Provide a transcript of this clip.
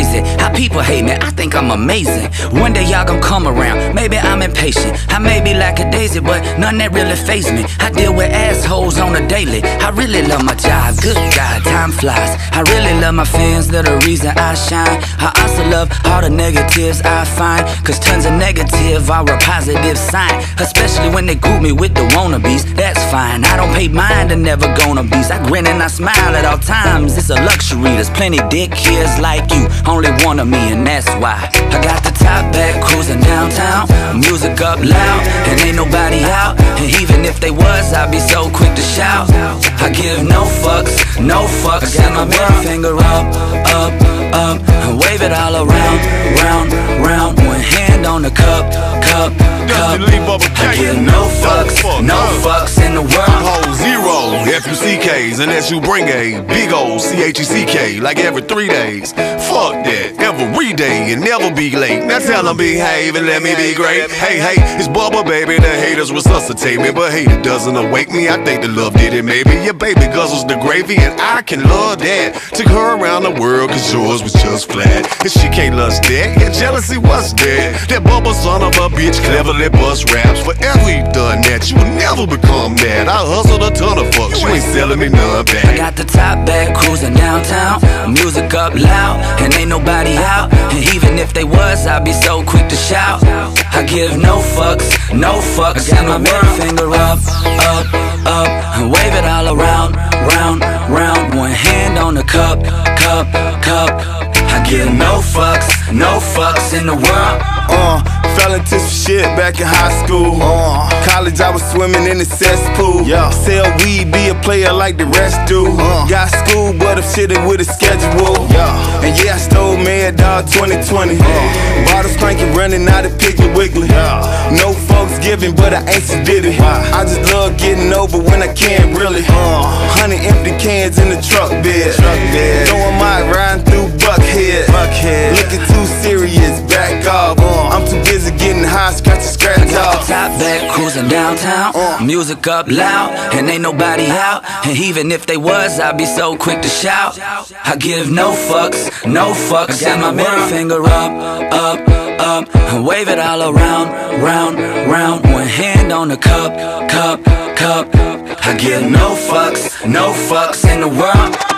crazy how people hate me. I think I'm amazing. One day y'all gon' come around. Maybe I'm impatient, I may be lackadaisy, but none that really faze me. I deal with assholes on a daily. I really love my job, good God, time flies. I really love my fans, they're the reason I shine. I also love all the negatives I find, cause tons of negative are a positive sign. Especially when they group me with the wannabes, that's fine. I don't pay mind to never gonna be. I grin and I smile at all times, it's a luxury. There's plenty dick kids like you, only one of me, and that's why I got the top back, cruising downtown, music up loud, and ain't nobody out. And even if they was, I'd be so quick to shout. I give no fucks, no fucks. I got my middle finger up, up, up, and wave it all around, round, round. One hand on the cup, cup, cup. I give no fucks, no fucks in the world. Hold zero F-U-C-K's, unless you bring a big old C-H-E-C-K, like every 3 days. Fuck that, every day and never be late. Now tell them behave and let me be great. Hey, hey, it's Bubba, baby, the haters resuscitate me, but hate it doesn't awake me. I think the love did it, maybe. Your baby guzzles the gravy and I can love that. Took her around the world cause yours was just flat. And she can't lust that, yeah, jealousy was dead. That Bubba son of a bitch cleverly bust raps. Forever you done that, you will never become that. I hustled a ton of fucks, you ain't selling me none back. I got the top back, cruising downtown, music up loud, and ain't nobody out. And even if they was, I'd be so quick to shout. I give no fucks, no fucks. I got my middle finger up, up, up, and wave it all around, round, round. One hand on the cup, cup, cup. I give no fucks, no fucks in the world. Fell into some shit back in high school. College, I was swimming in the cesspool. Sell weed, be a player like the rest do. Got school, but I'm shitting with a schedule. And yeah, I stole Mad Dog 2020. Bottles cranking, running out of Piggly Wiggly. No folks giving, but I ain't so did it. I just love getting over when I can't really. 100 empty cans in the truck bed. Throwing my riding through Buckhead. Looking too serious, back off. I'm too busy getting high, scratch off. Top back, cruising downtown, music up loud, and ain't nobody out. And even if they was, I'd be so quick to shout. I give no fucks, no fucks. I got my middle finger up, up, up, and wave it all around, round, round. One hand on the cup, cup, cup. I give no fucks in the world.